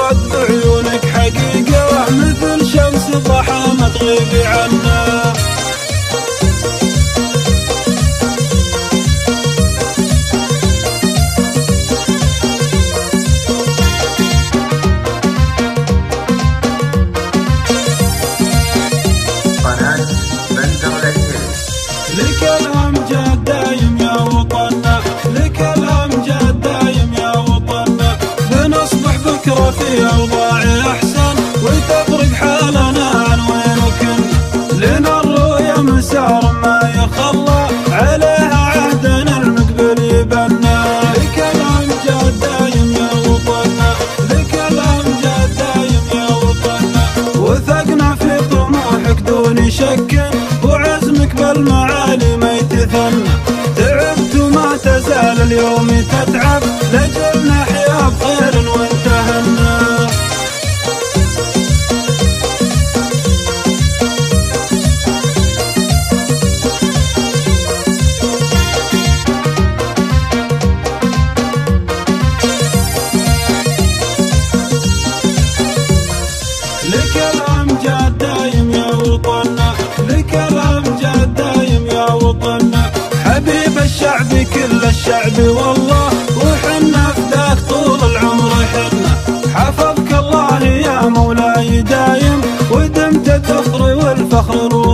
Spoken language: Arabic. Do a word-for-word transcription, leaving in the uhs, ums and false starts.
الوعد بعيونك حقيقة، مثل شمس الضحى ما تغيبي عنا. لك الأمجاد دايم يا وطننا، لك الأمجاد دايم يا وطننا، لنصبح بكرة في أوضاع أحسن، وتفرق حالنا عن وين وكنا، لنا الرؤيا مسار ما يخلى، عليها عهدنا المقبل يبنى. لك الأمجاد دايم يا وطننا، لك الأمجاد دايم يا وطننا، وثقنا في طموحك دون شك، وعزمك بالمعالي ما يتثنى، تعبت وما تزال اليوم تتعب، لجل نحيا بخير وانتهنا. لك الأمجاد دايم يا وطننا، لك الأمجاد دايم يا وطننا، حبيب الشعب كل الشعب والله، وحنا فداك طول العمر حنا، حفظك الله يا مولاي دايم، ودمت تفخر والفخر